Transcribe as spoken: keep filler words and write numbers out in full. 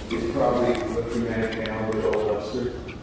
is probably what you managed to handle with Old Webster.